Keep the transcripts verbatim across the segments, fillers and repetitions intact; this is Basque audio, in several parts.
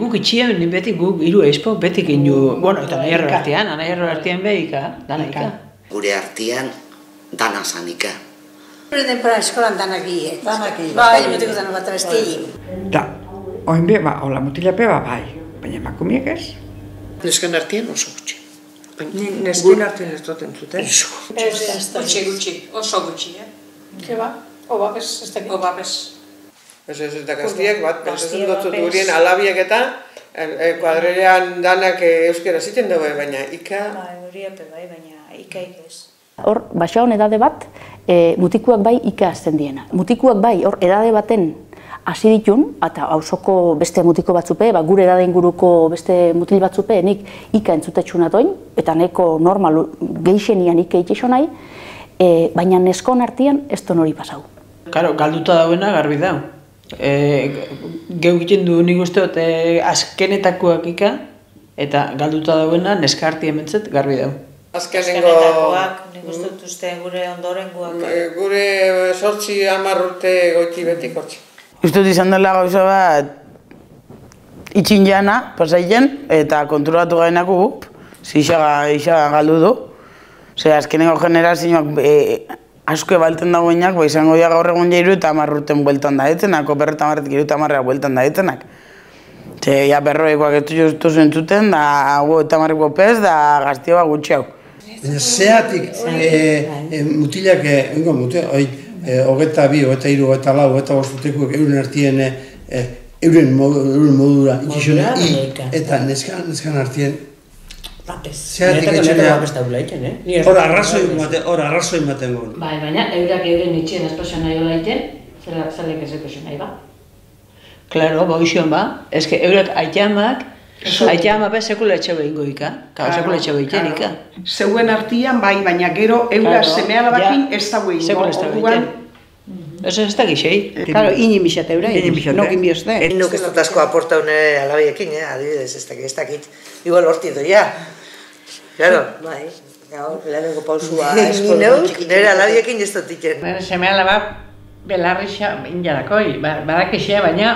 guk itxien, beti guk hiru espo, beti ginu, bueno, eta nahi erro artean, nahi erro artean behika, dana ika. Gure artean, dana zanika. Gure denpora eskolan danak gie. Danak gie. Bai, mutiko danak bat abestegi. Da, oin be, ba, hola mutilape ba, bai, baina emakumiek ez. Neskan artean oso gutxi. Nesken artean ez duten zuten. Gutxi, gutxi, oso gutxi, eh? Keba, obapes, ez dakit. Obapes. Ez ez eta gaztiak bat, pentsatzen dut durien alabiak eta kuadrerean danak euskera ziten dugu, baina ika... Bai, horiape bai, baina ika ikez. Hor, baixagon edade bat, mutikuak bai ika azten diena. Mutikuak bai, hor, edade baten hasi ditun, eta hausoko beste mutiko batzupe, ba, gure edade inguruko beste mutil batzupe, nik ika entzutetxun atoin, eta neko normal geixenian ika itxixo nahi, baina neskon artian ez ton hori pasau. Karo, galduta dauena garbi dau. Geu egiten du nik usteot azkenetakoak ika, eta galduta dauena neska artien bentzet garbi dau. Azkenengoak, nik uste dut uste gure ondorengoak. Gure sortzi hamar urte goiti betik hortzi. Uste dut izan dela gauza bat itxin jana, pasaiten, eta konturatu gainako gup, zixaga galdu du. Ose, azkenengo generazioak asko ebalten dagoenak, ba izango dira gaur egun jairu eta hamar urten bueltan da etzenak, operreta hamarretik iru eta hamarreak bueltan da etzenak. Ze, ja, berroekoak ez justu zentzuten, da hau eta hamarreko pez, da gaztioa gutxi hau. Zeatik mutilak, ingo mutil, hogeta bi, hogeta iru, hogeta lau, hogeta bostutekuek euren artien euren modura itxixone eta neskan artien zeatik etxenea hor arrazoi maten guen. Bai, baina eurak euren itxien espresio nahi hola iten, zelek ez espresio nahi ba. Claro, ba, oizion ba, eske eurak aitamak, aitamak be sekula etxe behingo ika, sekula etxe behiten ika. Zeuen artian bai, baina gero eura semeala bakin ez dago ingo. Sekula ez dago behiten. Eso ez da gixei. Claro, inin bisate eura, nokin biozte. Nuk ez dut asko aporta une alabiekin, adibidez, ez dakit. Igual horti doia. Claro. Bai, gaur, lehenengo pausua eskoluk. Nire alabiekin ez dut iken. Seme alaba belarrixa injalakoi, badakixea, baina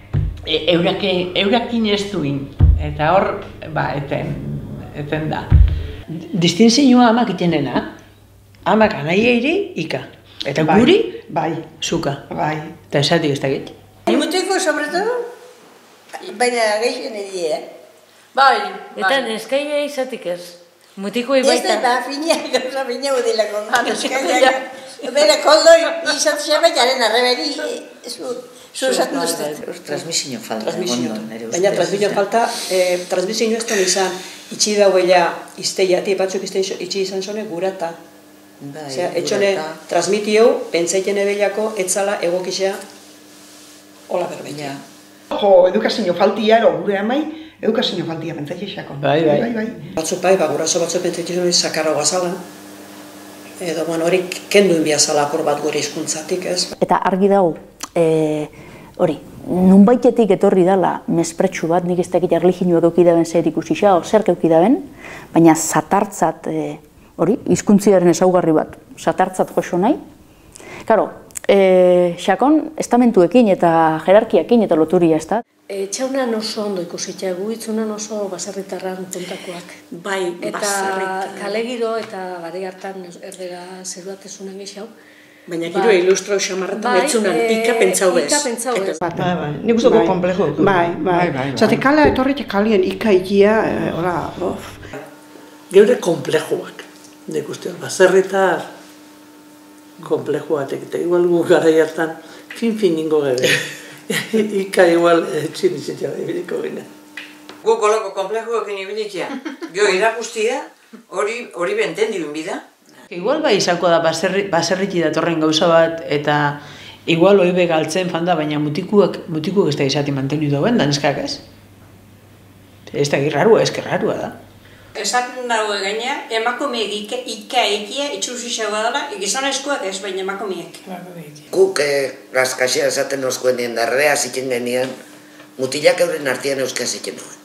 eurakin ez duin. Eta hor, ba, eten, eten da. Distinzioa amak itenena, amak anaieiri ika. Eta guri, bai, zuka. Bai. Eta esatik ez dakit. Mutiko, sobre todo, baina geixen erie, eh? Bai, Eta neskaia izatik ez. Mutiko ibaita. Ez da, ba, finia, gauza finia udilako. Neskaia, bera, koldoi, izatzea baitaren arreberi, zu esaten duztet. Transmisio falta. Baina transmisio falta, transmisio ez da izan, itxi dauela izteiati, batzuk itxi izan zone gurata. Osea, etxone transmitio, pentsaiten ebelako, etzala egokizea hola berbeina. Jo, edukazio faltia, ero gure amai, edukazio faltia pentsaitexako. Bai, bai. Batzuk bai, ba, guraso batzuk pentsaitexako sakarra guazala. Edo, bueno, hori kenduen biazala apur bat gure hizkuntzatik, ez? Eta argi dago, hori, nunbaitetik etorri dela mespretsu bat, nik ez dakit erliginuak eukidaben zer ikusi xa, zer eukidaben, baina zatartzat, hori, hizkuntziaren ezaugarri bat, satartzat joso nahi. Karo, xakon, estamentuekin eta jerarkiakin eta loturia ez da. Txaunan oso ondo ikusitea, gu itzunan oso baserritarran kontakoak. Bai, Eta kalegiro eta gari hartan erdera zeruatezunan gexau. Baina giro ilustro xamarretan etzunan, ika pentsau bez. Ika pentsau bez. Nik uste dugu komplejo. Bai, bai. Zate kala etorritek kalien ika ikia, hola, of. Geure komplejoak. Nik uste, baserritar komplejo batek, eta igual gu gara hartan fin-fin ningo gebe. Ika igual txin izitea ibiliko gine. Gu koloko komplejoekin ibilikia. Gio irakustia, hori benten dirun bida. Igual bai izango da baserriti datorren gauza bat, eta igual hori begaltzen fanda, baina mutikuak ez da izati mantenu dauen, da neskak ez? Ez da girrarua, ez gerrarua da. Esaten dago gaina, emakumeek ika ekia itxusisagoa dela, gizonezkoak ez, baina emakumeek. Guk gazkaxea esaten oskuen nien, darrea ziken genien, mutilak euren artian euskaz ziken duen.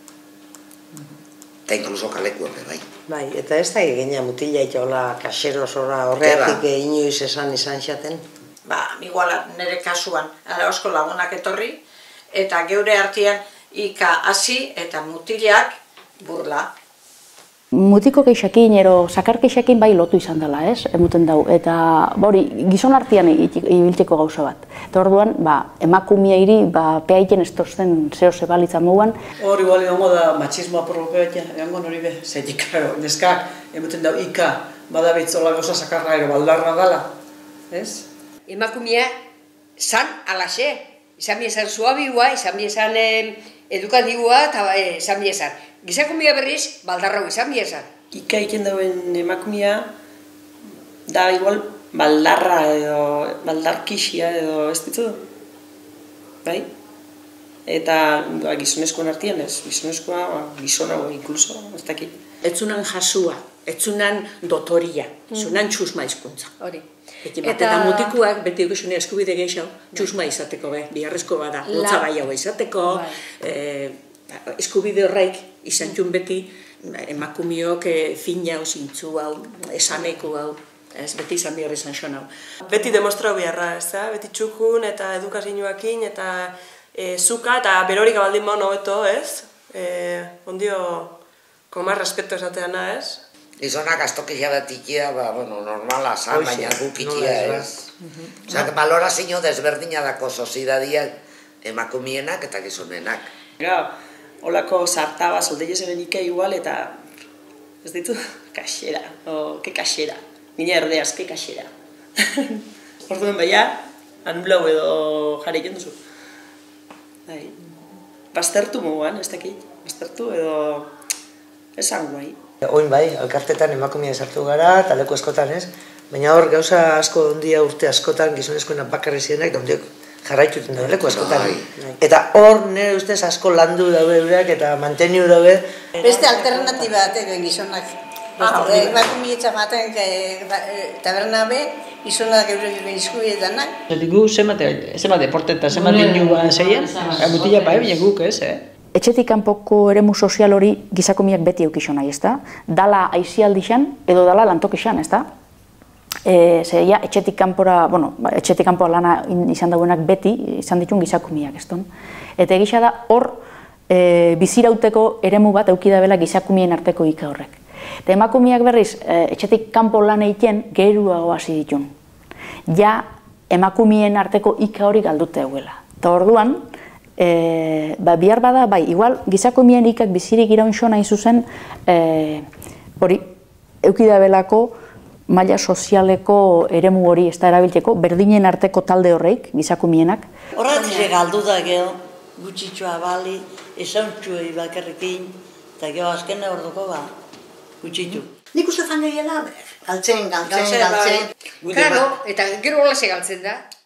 Eta inkluso kalekuak, bai. Bai, eta ez da egina mutila itola kaseros horreatik inoiz esan izan xaten. Ba, igual nire kasuan, osko lagunak etorri, eta geure artian ika hasi eta mutilak burla. Mutiko keixakin, ero sakar keixakin bai lotu izan dela, ez? Emuten dau. Eta, hori, gizon artean ibilteko gauza bat. Eta orduan, ba, emakumia hiri, ba, peaiten ez torzen zeo zebalitza moguan. Hor, igual, egongo da machismoa porrope bat, egongo nori be, zeitik, neskak, emuten dau, ika, badabitzola gauza sakarra ero baldarra dala, ez? Emakumia, zan alaxe, izan biezan suabiua, izan biezan edukatibua, eta izan biezan. Gizakumia berriz, baldarrau izan biezan. Ika iken dauen emakumia, da igual baldarra edo, baldarkixia edo ez ditu, bai? Eta ba, gizonezkoen artian ez, gizonezkoa, ba, gizonago inkluso, ez dakit. Etzunan jasua, etzunan dotoria, etzunan txusma izkuntza. Hori. Eta mutikuak beti eukizune eskubide gehiago, txusma izateko, be, biharrezko bada, lotza bai hau izateko, eskubide horreik izan txun beti emakumiok fina hau, zintzu hau, esaneko hau, ez beti izan behar izan xon hau. Beti demostrau beharra, ez da? Beti txukun eta edukazioakin eta zuka eta berorik abaldin bau nobeto, ez? Ondio, komar respeto esateana, ez? Gizonak astokia bat ikia, bueno, normala zan, baina guk ikia, ez? Osa, balorazio desberdina dako sozidadia emakumienak eta gizonenak. Olako sartaba, soldeiez eren ika igual, eta ez ditu, kaxera, o, ke kaxera, mina erdeaz, ke kaxera. Orduen baina, anblau edo jare egin duzu. Baztertu moguan, ez dakit, baztertu edo esan guai. Oin bai, alkartetan emakumia esartu gara, eta leku askotan ez, baina hor gauza asko ondia urte askotan gizonezkoenak bakarri zirenak, da ondiok jarraituten dabe leku askotan. Eta hor nire ustez asko landu dabe eurak eta manteniu dabe. Beste alternatiba batek gizonak. Emakumia etxamaten taberna be, gizonak eurek izkubiedanak. Gu zema deporte eta zema dinua zeien, mutila bai bine guk ez, eh? Etxetik kanpoko eremu sozial hori gizakomiak beti eukixo nahi, ez da? Dala aizialdixan edo dala lantokixan, ez da? Zeia, etxetik kanpora, bueno, etxetik kanpora lana izan dauenak beti izan ditun gizakumiak, ez don? Eta egisa da hor bizirauteko eremu bat eukidabela gizakumien arteko ika horrek. Eta emakumiak berriz, etxetik kanpo lan egiten geruago hasi ditun. Ja, emakumien arteko ika hori galdute eguela. Eta orduan, bihar bada, bai, igual, gizakumien ikak bizirik iraun xo nahi zuzen, hori, eukidabelako maila sozialeko eremu hori ez da erabiltzeko, berdinen arteko talde horreik, gizakumienak. Horretik galdu da geho, gutxitxoa bali, esauntxuei bakarrekin, eta geho azkene orduko ba, gutxitxu. Nik uste fan gehiela, galtzen, galtzen, galtzen. Claro, eta gero hola se galtzen da.